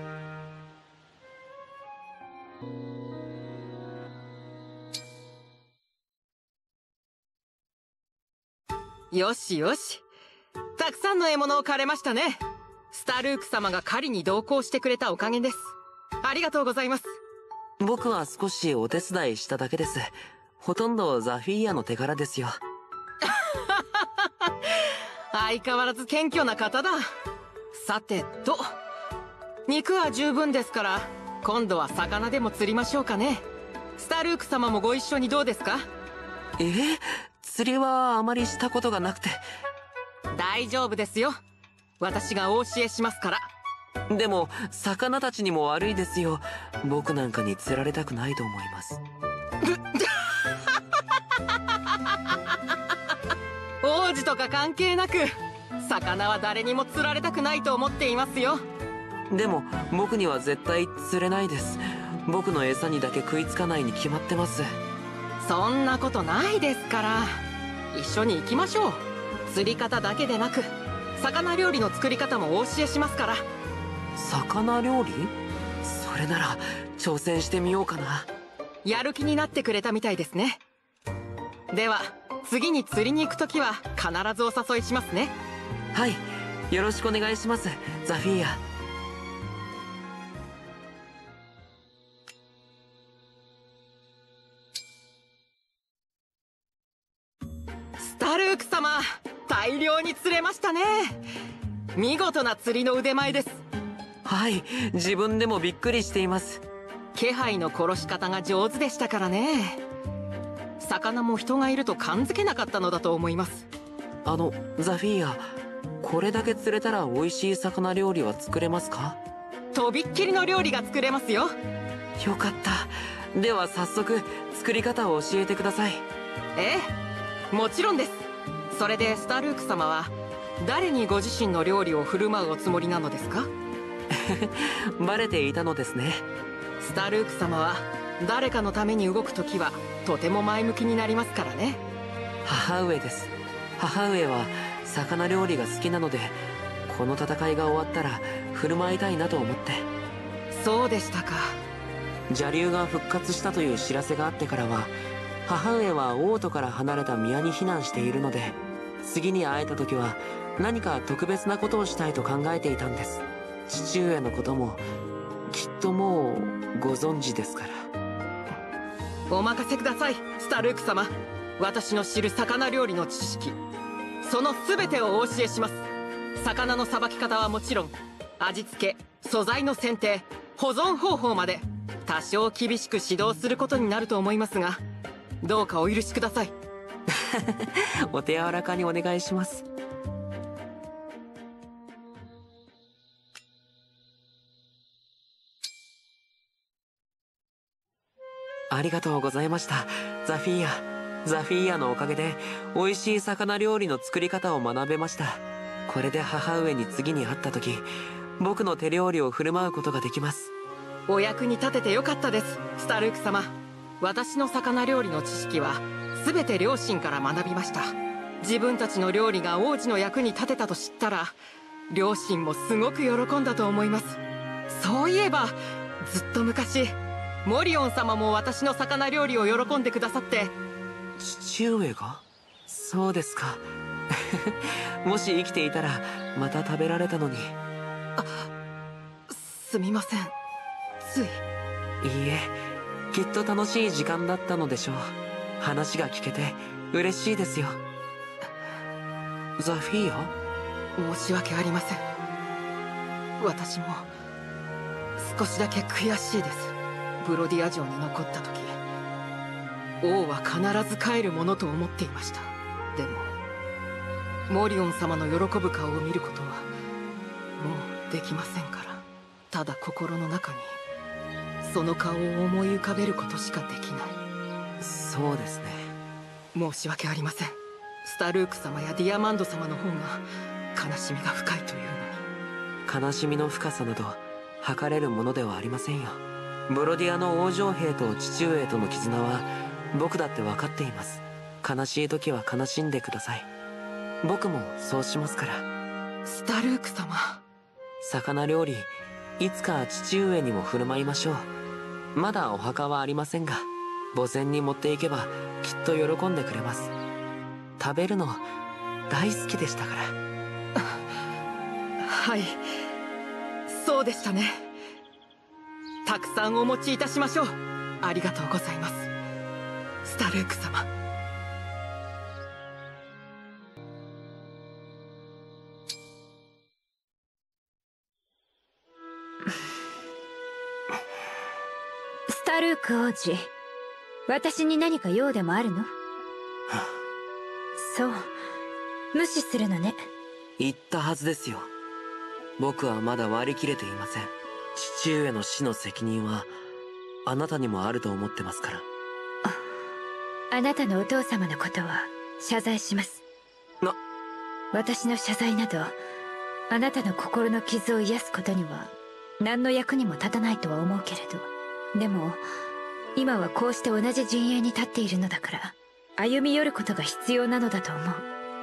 I: よしよし、たくさんの獲物を狩れましたね。スタルーク様が狩りに同行してくれたおかげです。ありがとうございます。
A: 僕は少しお手伝いしただけです。ほとんどザフィーヤの手柄ですよ。
I: 相変わらず謙虚な方だ。さてと、肉は十分ですから今度は魚でも釣りましょうかね。スタルーク様もご一緒にどうですか？
A: えー、釣りはあまりしたことがなくて。
I: 大丈夫ですよ、私がお教えしますから。
A: でも魚たちにも悪いですよ。僕なんかに釣られたくないと思います。
I: 王子とか関係なく魚は誰にも釣られたくないと思っていますよ。
A: でも僕には絶対釣れないです。僕の餌にだけ食いつかないに決まってます。
I: そんなことないですから、一緒に行きましょう。釣り方だけでなく魚料理の作り方もお教えしますから。
A: 魚料理？それなら挑戦してみようかな。
I: やる気になってくれたみたいですね。では次に釣りに行く時は必ずお誘いしますね。
A: はい、よろしくお願いしますザフィーヤ。
I: スタルーク様、大量に釣れましたね。見事な釣りの腕前です。
A: はい、自分でもびっくりしています。
I: 気配の殺し方が上手でしたからね。魚も人がいると感づけなかったのだと思います。
A: あのザフィーヤ、これだけ釣れたら美味しい魚料理は作れますか？
I: とびっきりの料理が作れますよ。
A: よかった。では早速作り方を教えてください。
I: ええ、もちろんです。それでスタルーク様は誰にご自身の料理を振る舞うおつもりなのですか？
A: バレていたのですね。
I: スタルーク様は誰かのために動く時はとても前向きになりますからね。
A: 母上です。母上は魚料理が好きなので、この戦いが終わったら振る舞いたいなと思って。
I: そうでしたか。
A: 邪竜が復活したという知らせがあってからは、母上は王都から離れた宮に避難しているので、次に会えた時は何か特別なことをしたいと考えていたんです。父上のこともきっともうご存知ですから。
I: お任せくださいスタルーク様。私の知る魚料理の知識、その全てをお教えします。魚のさばき方はもちろん、味付け、素材の選定、保存方法まで多少厳しく指導することになると思いますが、どうかお許しください。
A: お手柔らかにお願いします。ありがとうございましたザフィーヤ。ザフィーヤのおかげで美味しい魚料理の作り方を学べました。これで母上に次に会った時、僕の手料理を振る舞うことができます。
I: お役に立ててよかったですスタルーク様。私の魚料理の知識は全て両親から学びました。自分たちの料理が王子の役に立てたと知ったら、両親もすごく喜んだと思います。そういえばずっと昔、モリオン様も私の魚料理を喜んでくださって。
A: 父上が？そうですか。もし生きていたらまた食べられたのに。
I: あ、すみません、つい。いい
A: え、きっと楽しい時間だったのでしょう。話が聞けて嬉しいですよ。ザフィーヤ？
I: 申し訳ありません。私も少しだけ悔しいです。ブロディア城に残った時、王は必ず帰るものと思っていました。 でもモリオン様の喜ぶ顔を見ることはもうできませんから、ただ心の中にその顔を思い浮かべることしかできない。
A: そうですね。
I: 申し訳ありません。スタルーク様やディアマンド様の方が悲しみが深いというのに。
A: 悲しみの深さなど測れるものではありませんよ。ブロディアの王女兵と父上との絆は僕だって分かっています。悲しい時は悲しんでください。僕もそうしますから。
I: スタルーク様、
A: 魚料理いつか父上にも振る舞いましょう。まだお墓はありませんが、墓前に持っていけばきっと喜んでくれます。食べるの大好きでしたから。
I: はい、そうでしたね。たくさんお持ちいたしましょう。ありがとうございます、スタルーク様。
J: スタルーク王子、私に何か用でもあるの？そう、無視するのね。
A: 言ったはずですよ。僕はまだ割り切れていません。父上の死の責任はあなたにもあると思ってますから。
J: あ、あなたのお父様のことは謝罪します。
A: な、
J: 私の謝罪などあなたの心の傷を癒すことには何の役にも立たないとは思うけれど、でも今はこうして同じ陣営に立っているのだから歩み寄ることが必要なのだと思う。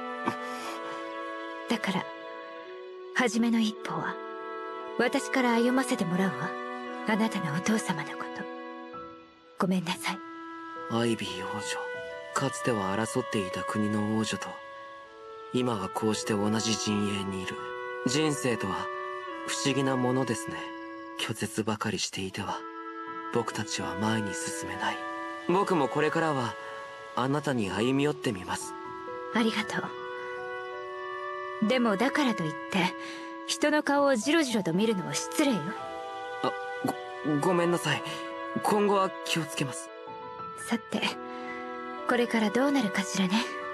J: だから初めの一歩は私から歩ませてもらうわ。あなたのお父様のこと。ごめんなさい。
A: アイビー王女、かつては争っていた国の王女と今はこうして同じ陣営にいる。人生とは不思議なものですね。拒絶ばかりしていては僕たちは前に進めない。僕もこれからはあなたに歩み寄ってみます。
J: ありがとう。でもだからといって人の顔をジロジロと見るのは失礼よ。
A: あ、ご、ごめんなさい。今後は気をつけます。
J: さて、これからどうなるかしらね。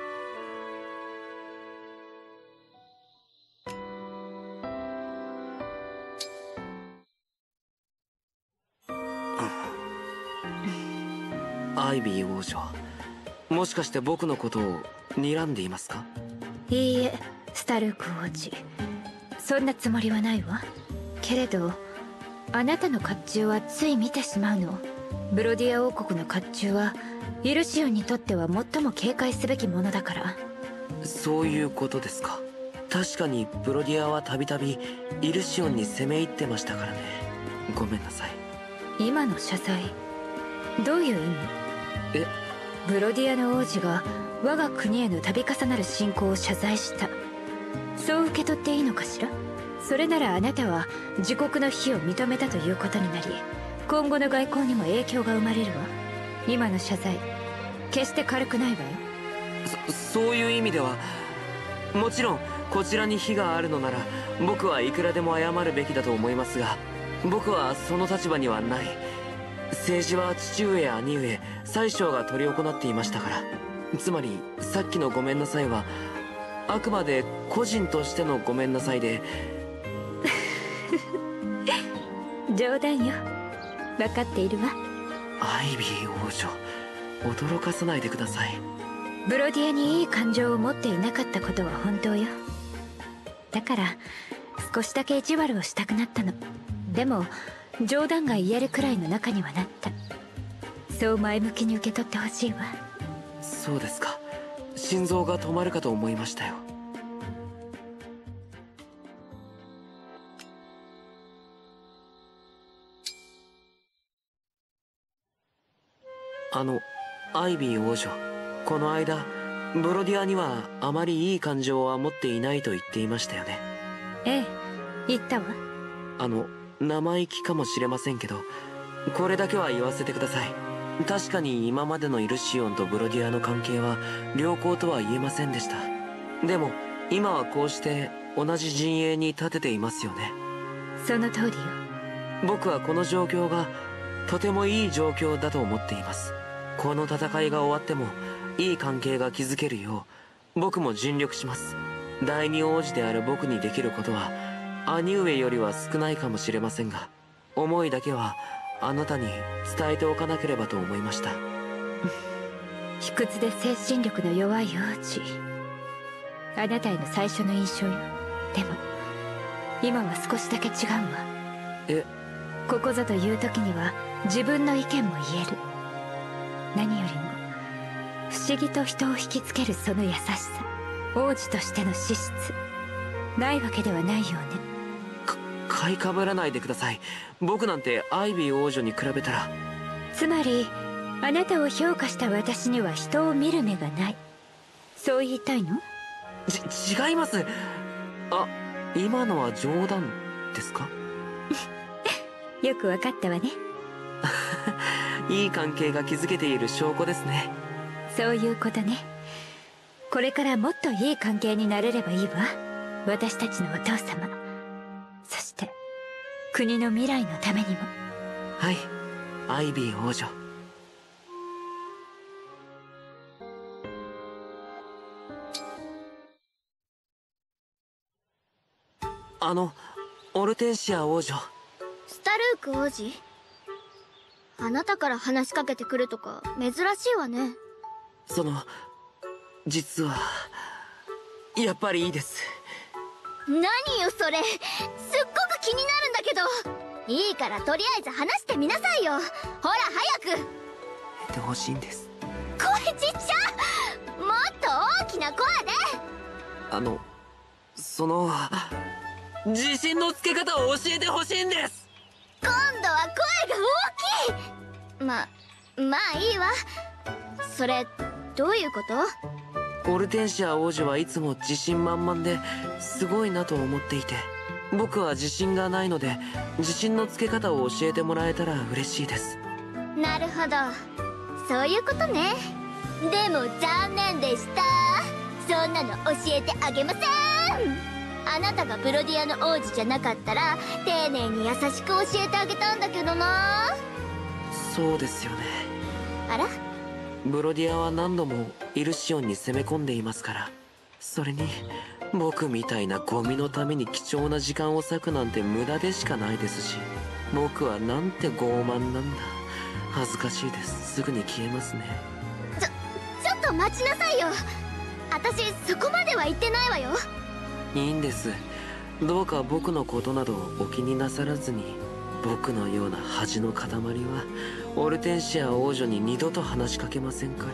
A: アイビー王女、もしかして僕のことを睨んでいますか？
J: いいえ、スタルーク王子、そんなつもりはないわ。けれどあなたの甲冑はつい見てしまうの。ブロディア王国の甲冑はイルシオンにとっては最も警戒すべきものだから。
A: そういうことですか。確かにブロディアはたびたびイルシオンに攻め入ってましたからね。ごめんなさい。
J: 今の謝罪、どういう意味？
A: え？
J: ブロディアの王子が我が国への度重なる侵攻を謝罪した、そう受け取っていいのかしら？それならあなたは自国の非を認めたということになり、今後の外交にも影響が生まれるわ。今の謝罪、決して軽くないわよ。
A: そ、そういう意味では、もちろんこちらに非があるのなら僕はいくらでも謝るべきだと思いますが、僕はその立場にはない。政治は父上や兄上、宰相が執り行っていましたから。つまりさっきのごめんなさいはあくまで個人としてのごめんなさいで。
J: 冗談よ、分かっているわ。
A: アイビー王女、驚かさないでください。
J: ブロディアにいい感情を持っていなかったことは本当よ。だから少しだけ意地悪をしたくなったの。でも冗談が言えるくらいの仲にはなった。そう前向きに受け取ってほしいわ。
A: そうですか。心臓が止まるかと思いましたよ。あのアイビー王女、この間ブロディアにはあまりいい感情は持っていないと言っていましたよね。
J: ええ、言ったわ。
A: あの生意気かもしれませんけど、これだけは言わせてください。確かに今までのイルシオンとブロディアの関係は良好とは言えませんでした。でも今はこうして同じ陣営に立てていますよね。
J: その通りよ。
A: 僕はこの状況がとてもいい状況だと思っています。この戦いが終わってもいい関係が築けるよう僕も尽力します。第二王子である僕にできることは兄上よりは少ないかもしれませんが、思いだけはあなたに伝えておかなければと思いました。
J: 卑屈で精神力の弱い王子、あなたへの最初の印象よ。でも今は少しだけ違うわ。
A: え、
J: ここぞという時には自分の意見も言える。何よりも不思議と人を引きつけるその優しさ、王子としての資質ないわけではないよね。
A: か買いかぶらないでください。僕なんてアイビー王女に比べたら。
J: つまりあなたを評価した私には人を見る目がない、そう言いたいの？
A: ち違います。あ、今のは冗談ですか？
J: よくわかったわね。
A: いい関係が築けている証拠ですね。
J: そういうことね。これからもっといい関係になれればいいわ。私たちのお父様、そして国の未来のためにも。
A: はい、アイビー王女。あの、オルテンシア王女。
K: スタルーク王子、あなたから話しかけてくるとか珍しいわね。
A: その、実はやっぱりいいです。
K: 何よそれ、すっごく気になるんだけど。いいからとりあえず話してみなさいよ。ほら早く。
A: 寝てほしいんです。
K: 声ちっちゃ、もっと大きな声で。
A: あの、その自信のつけ方を教えてほしいんです。
K: 今度は声が大きい。ままあいいわ。それどういうこと？
A: オルテンシア王女はいつも自信満々ですごいなと思っていて、僕は自信がないので自信のつけ方を教えてもらえたら嬉しいです。
K: なるほど、そういうことね。でも残念でした。そんなの教えてあげません。あなたがブロディアの王子じゃなかったら丁寧に優しく教えてあげたんだけどな。
A: そうですよね。
K: あら、
A: ブロディアは何度もイルシオンに攻め込んでいますから。それに僕みたいなゴミのために貴重な時間を割くなんて無駄でしかないですし、僕はなんて傲慢なんだ。恥ずかしいです。すぐに消えますね。
K: ちょちょっと待ちなさいよ。私そこまでは言ってないわよ。
A: いいんです。どうか僕のことなどお気になさらずに、僕のような恥の塊はオルテンシア王女に二度と話しかけませんから。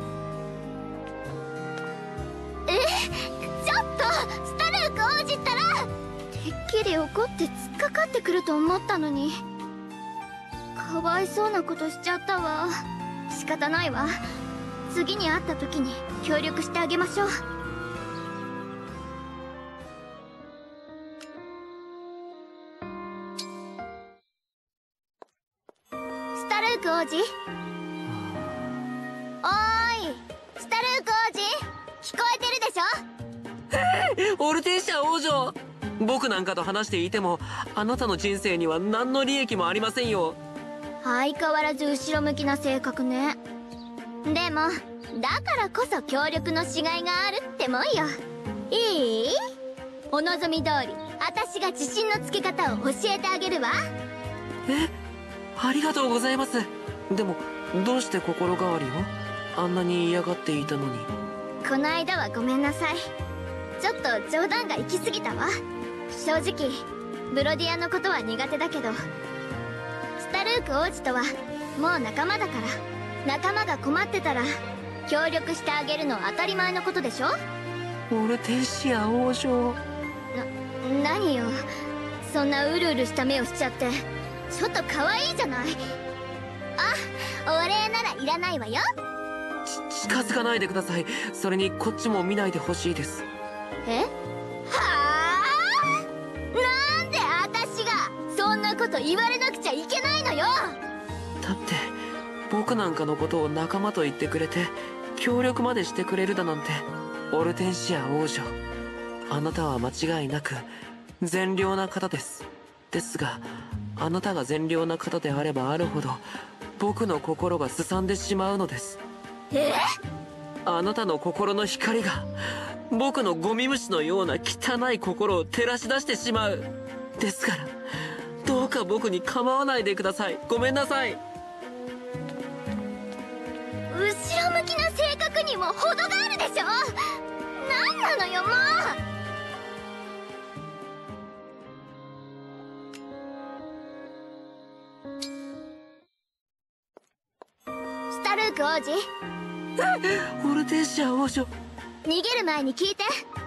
K: え、ちょっとスタルーク王子ったらてっきり怒って突っかかってくると思ったのに、かわいそうなことしちゃったわ。仕方ないわ。次に会った時に協力してあげましょう。スタルーク王子、おーいスタルーク王子、聞こえてるでしょ？
A: オルテンシア王女、僕なんかと話していてもあなたの人生には何の利益もありませんよ。
K: 相変わらず後ろ向きな性格ね。でもだからこそ協力のしがいがあるってもんよ。いい？お望み通り私が自信のつけ方を教えてあげるわ。
A: え、ありがとうございます。でもどうして心変わりを？あんなに嫌がっていたのに。
K: この間はごめんなさい。ちょっと冗談が行き過ぎたわ。正直ブロディアのことは苦手だけど、スタルーク王子とはもう仲間だから、仲間が困ってたら協力してあげるのは当たり前のことでしょ？
A: オルテンシア王女。
K: な、何よ、そんなうるうるした目をしちゃって。ちょっと可愛いじゃない。あ、お礼ならいらないわよ。
A: ち近づかないでください。それにこっちも見ないでほしいです。
K: え？はあ？なんで私がそんなこと言われなくちゃいけないのよ。
A: だって僕なんかのことを仲間と言ってくれて協力までしてくれるだなんて。オルテンシア王女、あなたは間違いなく善良な方です。ですがあなたが善良な方であればあるほど僕の心がすさんでしまうのです。
K: え？
A: あなたの心の光が僕のゴミ虫のような汚い心を照らし出してしまう。ですからどうか僕に構わないでください。ごめんなさい。
K: 後ろ向きな性格にも程があるでしょ。何なのよもう。スタルーク王子。
A: オルテンシア王女。
K: 逃げる前に聞いて。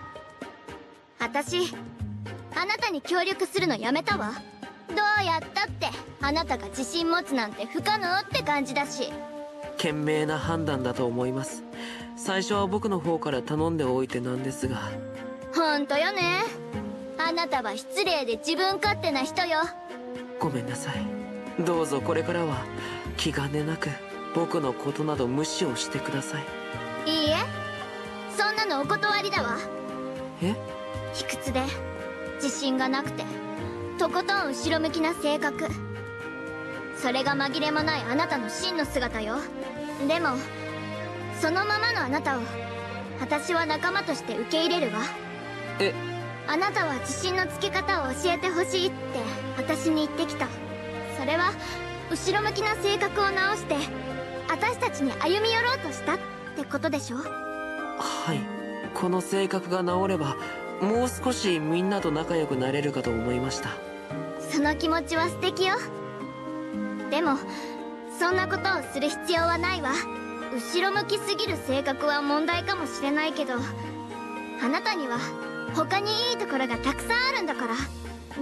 K: 私あなたに協力するのやめたわ。どうやったってあなたが自信持つなんて不可能って感じだし。
A: 賢明な判断だと思います。最初は僕の方から頼んでおいてなんですが。
K: ほんとよね。あなたは失礼で自分勝手な人よ。
A: ごめんなさい。どうぞこれからは気兼ねなく僕のことなど無視をしてください。
K: いいえ、そんなのお断りだわ。
A: え？
K: 卑屈で自信がなくてとことん後ろ向きな性格、それが紛れもないあなたの真の姿よ。でもそのままのあなたを私は仲間として受け入れるわ。
A: え？
K: あなたは自信のつけ方を教えてほしいって私に言ってきた。それは後ろ向きな性格を直して私たちに歩み寄ろうとしたってことでしょ。
A: はい、この性格が治ればもう少しみんなと仲良くなれるかと思いました。
K: その気持ちは素敵よ。でもそんなことをする必要はないわ。後ろ向きすぎる性格は問題かもしれないけど、あなたには他にいいところがたくさんあるんだから。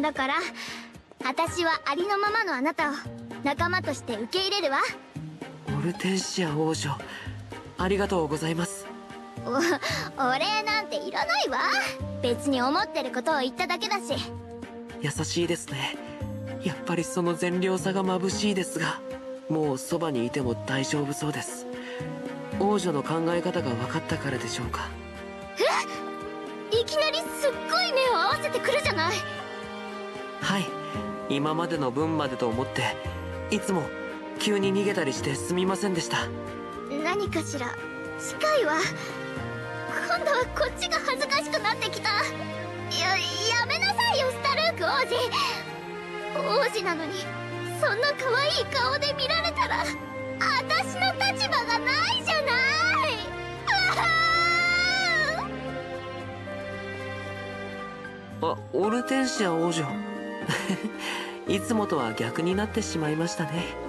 K: だから私はありのままのあなたを仲間として受け入れるわ。
A: オルテンシア王女、ありがとうございます。
K: お、お礼なんていらないわ。別に思ってることを言っただけだし。
A: 優しいですね。やっぱりその善良さが眩しいですが、もうそばにいても大丈夫そうです。王女の考え方が分かったからでしょうか。
K: え？いきなりすっごい目を合わせてくるじゃない。
A: はい、今までの分までと思って、いつも急に逃げたりしてすみませんでした。
K: 何かしら近いわ。今度はこっちが恥ずかしくなってきた。や、やめなさいよスタルーク王子。王子なのにそんな可愛い顔で見られたら私の立場がないじゃない。
A: あ、オルテンシア王女いつもとは逆になってしまいましたね。